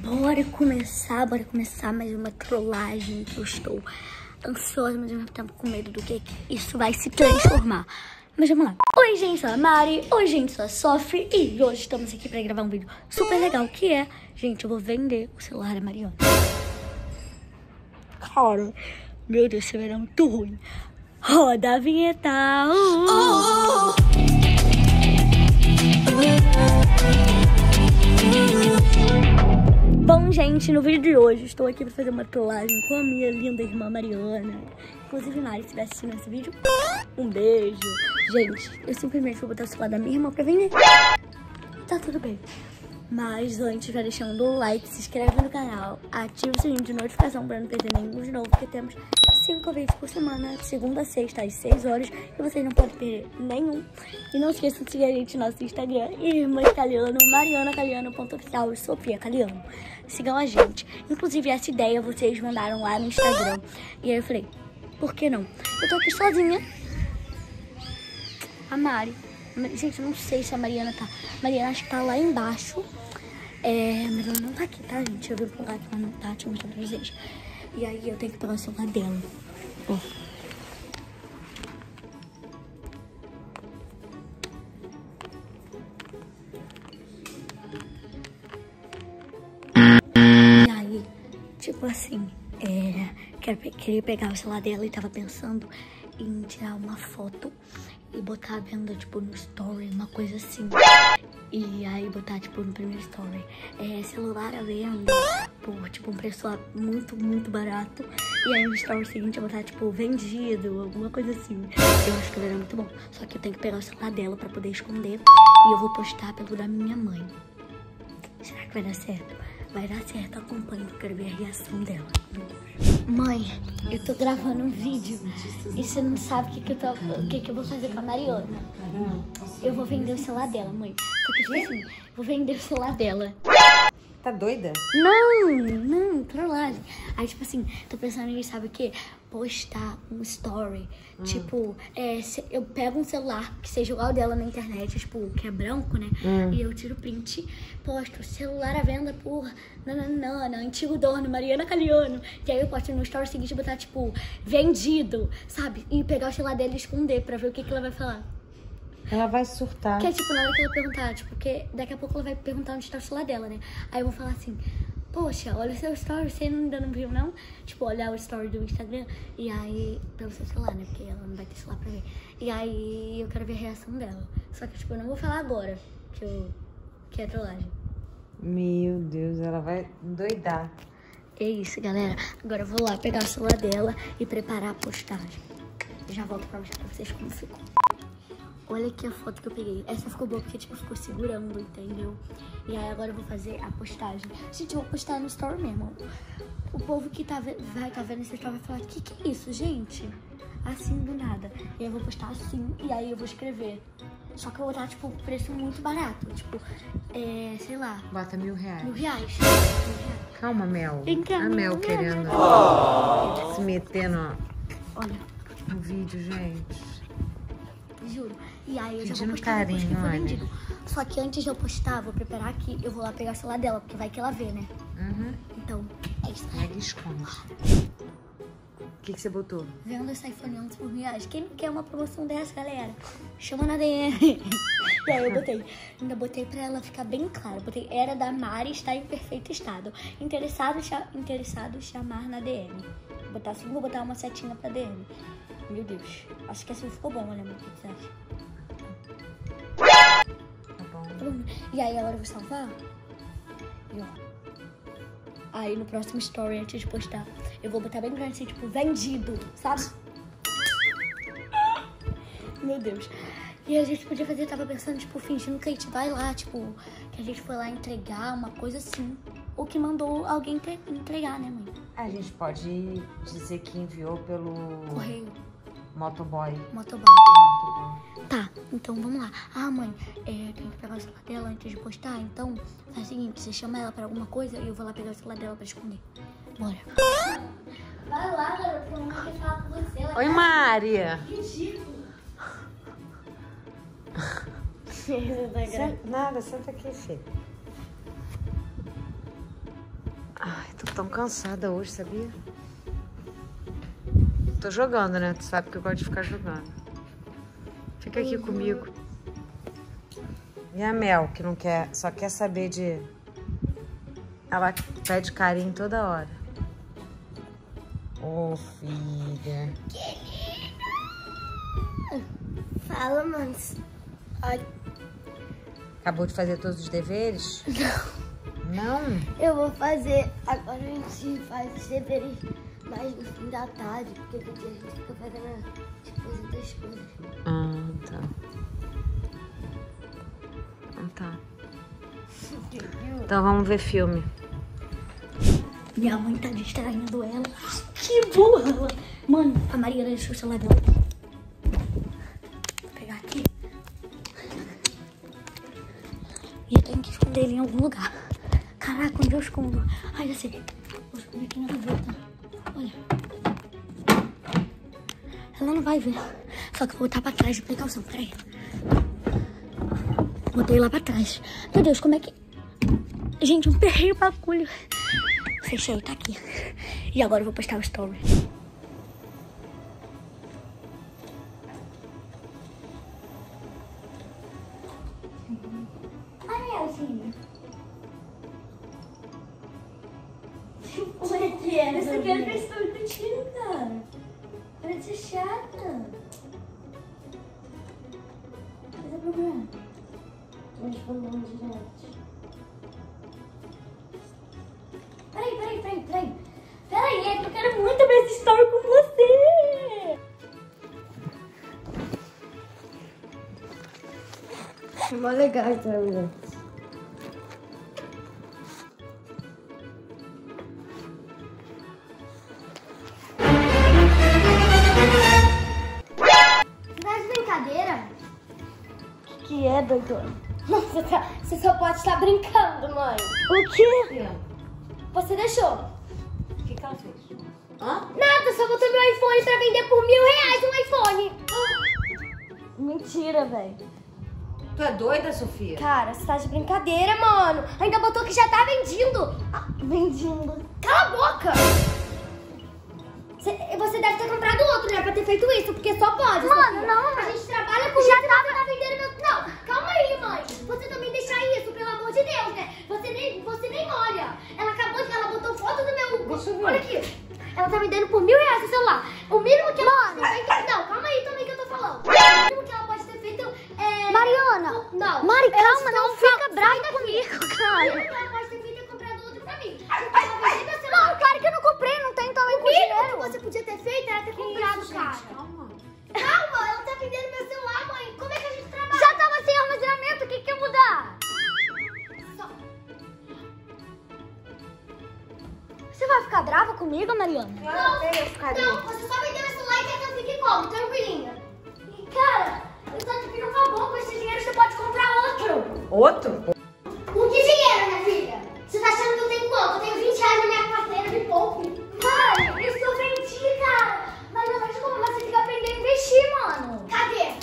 Bora começar mais uma trollagem que eu estou ansiosa, mas ao mesmo tempo com medo do que isso vai se transformar. Mas vamos lá. Oi, gente, sou a Mari. Oi, gente, sou a Sophie. E hoje estamos aqui pra gravar um vídeo super legal, que é... Gente, eu vou vender o celular da Mariana. Cara, meu Deus, esse verão é muito ruim. Roda a vinheta. Bom, gente, no vídeo de hoje estou aqui para fazer uma trollagem com a minha linda irmã Mariana. Inclusive, Mari, se estiver assistindo esse vídeo, um beijo. Gente, eu simplesmente vou botar o celular da minha irmã pra vender. Tá tudo bem. Mas antes, já deixando o like, se inscreve no canal, ativa o sininho de notificação para não perder nenhum de novo, porque temos 5 vídeos por semana, segunda a sexta, às 6 horas, e vocês não podem perder nenhum. E não esqueçam de seguir a gente no nosso Instagram, Irmã Caliano, marianacaliano.oficial e Sofia Caliano. Sigam a gente. Inclusive, essa ideia vocês mandaram lá no Instagram. E aí eu falei, por que não? Eu tô aqui sozinha. A Mari. Gente, eu não sei se a Mariana tá. Mariana acho que tá lá embaixo. Mas ela não tá aqui, tá, gente? Eu vi pro lugar que ela não tá, deixa eu mostrar pra vocês. E aí eu tenho que pegar o celular dela. Ó. E aí, tipo assim, queria pegar o celular dela e tava pensando em tirar uma foto e botar a venda, tipo, no story, uma coisa assim. E aí botar, tipo, no primeiro story, celular à venda por, tipo, um preço muito, muito barato. E aí no story seguinte eu botar, tipo, vendido, alguma coisa assim. Eu acho que vai dar muito bom. Só que eu tenho que pegar o celular dela pra poder esconder. E eu vou postar pelo da minha mãe. Será que vai dar certo? Vai dar certo, acompanhe, eu quero ver a reação dela. Mãe, eu tô gravando um vídeo e você não sabe o que eu vou fazer com a Mariana. Eu vou vender o celular dela, mãe. Só que, tipo assim, vou vender o celular dela. Tá doida? Não, trollagem. Aí, tipo assim, tô pensando em, sabe o quê? Postar um story. Tipo, eu pego um celular que seja igual dela na internet, tipo, que é branco, né? E eu tiro print, posto celular à venda por antigo dono, Mariana Caliano. E aí eu posto no story seguinte e botar, tipo, vendido, sabe? E pegar o celular dela e esconder pra ver o que ela vai falar. Ela vai surtar. Que é tipo, na hora que ela perguntar, tipo, porque daqui a pouco ela vai perguntar onde está o celular dela, né? Aí eu vou falar assim, poxa, olha o seu story, você ainda não viu, não? Tipo, olhar o story do Instagram e aí, pelo seu celular, né? Porque ela não vai ter celular pra ver. E aí eu quero ver a reação dela. Só que, tipo, eu não vou falar agora que é trollagem. Meu Deus, ela vai doidar. É isso, galera. Agora eu vou lá pegar o celular dela e preparar a postagem. Já volto pra mostrar pra vocês como ficou. Olha aqui a foto que eu peguei. Essa ficou boa porque, tipo, ficou segurando, entendeu? E aí agora eu vou fazer a postagem. Gente, eu vou postar no story mesmo. O povo que vai tá vendo esse story vai falar, que é isso, gente? Assim, do nada. E aí eu vou postar assim, e aí eu vou escrever. Só que eu vou botar, tipo, preço muito barato. Tipo, sei lá. Bota R$1.000. R$1.000. Calma, Mel. Vem cá, A Mel querendo se meter no vídeo, gente. Juro. E aí eu já vou Pedindo postar depois que for carinho, vendido. Só que antes de eu postar, vou preparar aqui. Eu vou lá pegar o celular dela, porque vai que ela vê, né? Então, é isso. Pega e esconde. O que você botou? Vendo esse iPhone 11 por R$1.000. Quem não quer uma promoção dessa, galera? Chama na DM. E aí eu botei. Ainda botei pra ela ficar bem claro. Botei, era da Mari, está em perfeito estado. Interessado chamar na DM. Vou botar assim, vou botar uma setinha pra DM. Meu Deus. Acho que assim ficou bom, olha, o que você acha? Tá bom. E aí agora eu vou salvar. E ó. Aí no próximo story, antes de postar, eu vou botar bem grande assim, tipo, vendido, sabe? Meu Deus. E a gente podia fazer, tava pensando, tipo, fingindo que a gente vai lá, tipo, que a gente foi lá entregar, uma coisa assim. Ou que mandou alguém entregar, né, mãe? A gente pode dizer que enviou pelo... Correio. Motoboy. Tá, então vamos lá. Ah, mãe, eu tenho que pegar o celular dela antes de postar. Então, faz o seguinte, você chama ela pra alguma coisa e eu vou lá pegar o celular dela pra esconder. Bora. Vai lá, garota, que eu não quero falar com você. Oi, Maria. Ridículo. Nada, senta aqui, filho. Ai, tô tão cansada hoje, sabia? Tô jogando, né? Tu sabe que eu gosto de ficar jogando. Fica aqui comigo. E a Mel, que não quer, só quer saber de... Ela pede carinho toda hora. Ô, filha. Fala, mães. Ai. Acabou de fazer todos os deveres? Não? Eu vou fazer. Agora a gente faz os deveres mais no fim da tarde, porque no dia a gente fica fazendo tipo, as outras coisas. Ah, tá. Tá. Então vamos ver filme. Minha mãe tá distraindo ela. Que burra! Mano, a Maria deixou o celular dela. Vou pegar aqui. E eu tenho que esconder ele em algum lugar. Caraca, onde eu escondo? Ai, já sei. Vou esconder aqui na gaveta. Olha. Ela não vai ver. Só que eu vou botar pra trás de precaução. Peraí. Botei lá pra trás. Meu Deus, como é que... Gente, eu perrei o bagulho. Fechei, tá aqui. E agora eu vou postar o story. Ai, Elzinha. Olha que é. Essa aqui é a story do tiro, cara. Para de ser chata. Qual é o problema? Tô me falando direto. Peraí, é que eu quero muito ver essa história com você. É mó legal essa mulher. Você tá de brincadeira? O que é, doidona? Você só pode estar brincando, mãe. O quê? Você deixou. O que ela fez? Hã? Nada, só botou meu iPhone pra vender por R$1.000 um iPhone. Mentira, velho. Tu é doida, Sofia? Cara, você tá de brincadeira, mano. Ainda botou que já tá vendindo. Vendindo. Cala a boca. Você deve ter comprado outro, né? Pra ter feito isso, porque só pode. Mano, Sofia. não. A gente trabalha com já tá vendendo meu... Não, calma aí, mãe. Você também deixa isso, pelo amor de Deus, né? Você nem olha. Ela acabou de... Ela botou foto do meu... Deixa eu ver. Olha aqui. Ela tá vendendo por R$1.000 o celular. O mínimo que ela pode ter feito... Não, calma aí também que eu tô falando. O mínimo que ela pode ter feito é... Mariana. Não. Mari, Elas calma, não estão fica brava comigo, O mínimo cara. que ela pode ter feito é comprado outro pra mim. Porque ela vendeu meu celular. Não, claro que eu não comprei, não tem também com O mínimo dinheiro. que você podia ter feito era ter comprado, cara. Calma. Calma, ela tá vendendo meu celular, mãe. Como é que a gente trabalha? Já tava sem armazenamento, o que que ia mudar? Só- Você vai ficar brava comigo, Mariana? Não, você só vendeu meu celular e quer que eu fique como? Tranquilinha. E, cara, eu só te pido um favor. Com esse dinheiro você pode comprar outro. Outro? Com que dinheiro, minha filha? Você tá achando que eu tenho quanto? Eu tenho R$20 na minha carteira de poupe. Mari, isso eu vendi, cara. Mariana, desculpa, mas você tem que aprender a investir, mano. Cadê?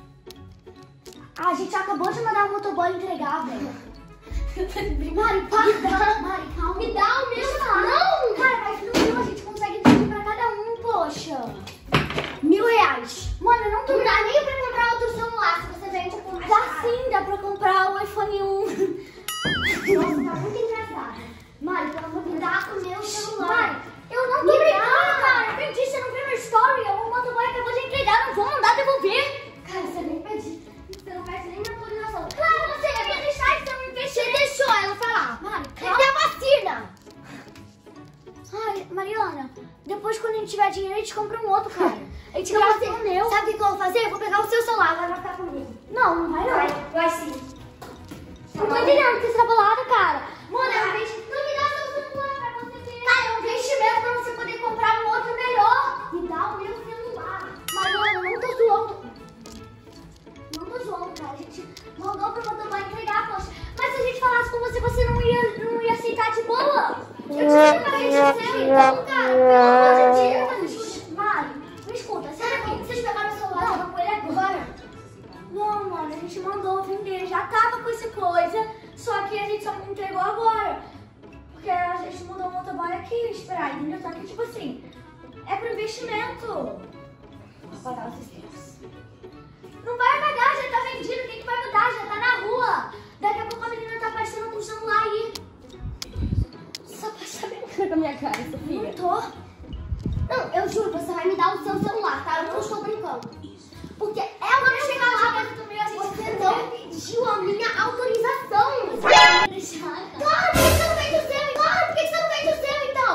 A gente acabou de mandar o motoboy entregar, velho. Mari, para. Mari, calma. Me dá o meu celular. Não! Cara, mas no meu a gente consegue vender pra cada um, poxa. R$1.000. Mano, eu não tô... Não dá nem pra comprar outro celular se você vende por mais Dá caro. sim, dá pra comprar o iPhone 1. Nossa, tá muito engraçado. Mari, pelo amor de Deus. Dá o meu celular. Mari, eu não tô brincando, cara. Eu vendi, você não viu meu story? O motoboy acabou de entregar, não vou mandar devolver. Cara, você nem pede. Você não pede nem minha autorização. Claro, você ia deixar isso, eu não investi. Você deixou ela falar. Mari, Cadê a vacina? Ai, Mariana, depois quando a gente tiver dinheiro, a gente compra um outro, cara. A gente Não, gasta você- o meu. Sabe o que eu vou fazer? Eu vou pegar o seu celular, agora vai ficar comigo. Não, não vai não. Vai sim. Não tô entendendo que você tá bolada, cara. Mano, é um investimento. Não me dá seu celular pra você ter. Cara, é um investimento pra você poder comprar um outro melhor. Me dá o meu celular. Mariana, eu não tô zoando. Não tô zoando, cara. A gente mandou pro motoboy entregar, poxa. Mas se a gente falasse com você, você não ia aceitar de boa. Eu te chamei de seu, então, cara. Pelo amor de Deus. Mari, me escuta, Sai sai daqui. daqui. Vocês pegaram o celular, eu vou com ele agora. Não, mano, a gente mandou vender, já tava com essa coisa, só que a gente só não entregou agora. Porque a gente mudou botou o motoboy aqui esperar, entendeu? Só que, tipo assim, é pro investimento. Vou pagar os sistemas. Não vai pagar, já tá vendido. O que vai mudar? Já tá na rua. Daqui a pouco a menina tá apaixonando com o celular aí. Só pra saber com a minha cara, Sofia. Não tô. Não, eu juro, você vai me dar o seu celular, tá? Eu não estou brincando. Porque ela vai chegar lá, mas você não pediu a minha autorização. Você vai me deixar? Claro, por que você não vende o seu? Claro, por que você não vende o seu, então?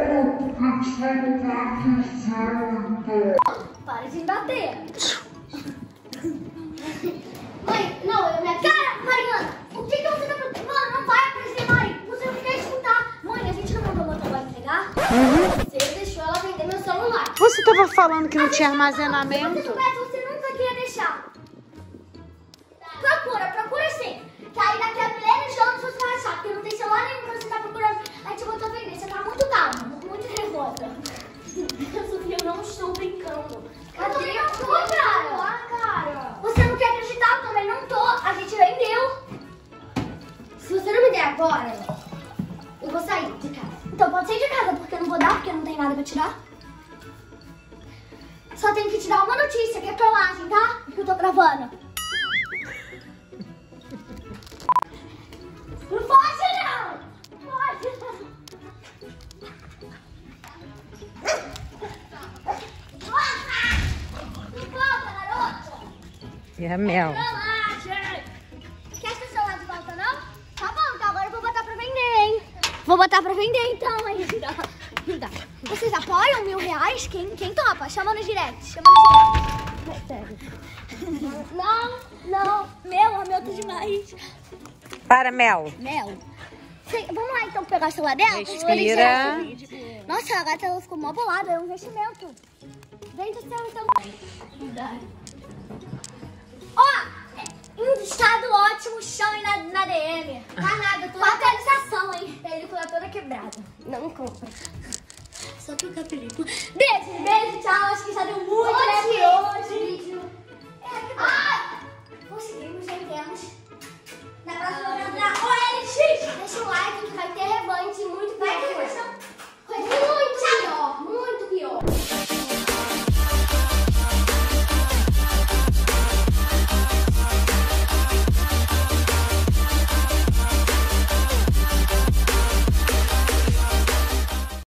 Para de me bater. Mãe, não, minha cara, Mariana, o que você tá preocupando? Mano, não vai aparecer, mãe. Você não quer escutar. Mãe, a gente não mandou o motoboy entregar? Você deixou ela vender meu celular. Você tava falando que não tinha armazenamento? Você nunca queria deixar. Procura sim. Que aí daqui a milênios de anos você vai achar, porque não tem celular nenhum que você tá procurando. Aí te botou a vender. Você tá muito calma, muito nervosa. Sofia, eu não estou brincando. Cadê a tua cara? Você não quer acreditar? Eu também não tô. A gente vendeu. Se você não me der agora, eu vou sair de casa. Então pode sair de casa, porque eu não vou dar, porque não tem nada pra tirar. Só tenho que te dar uma notícia, que é trollagem, tá? Que eu tô gravando. Não pode não! Pode não! Não volta, garota! E a Mel? Trollagem! Quer seu celular de volta, não? Tá bom, então agora eu vou botar pra vender, hein? Vou botar pra vender, então, ainda. Vocês apoiam R$1.000? Quem topa? Chama no direct, chama no direct. Sério. Não. Meu tá demais. Para, Mel. Mel. Vamos lá, então, pegar o celular dela? Respira. Nossa, a gata ela ficou mó bolada, é um investimento. Vende o seu, então. Ó, em estado ótimo, chame na DM. Tá nada, tô... Atualização, hein? Película toda quebrada. Não compra. Só trocar película. Beijo, tchau. Acho que já deu muito, né, por hoje.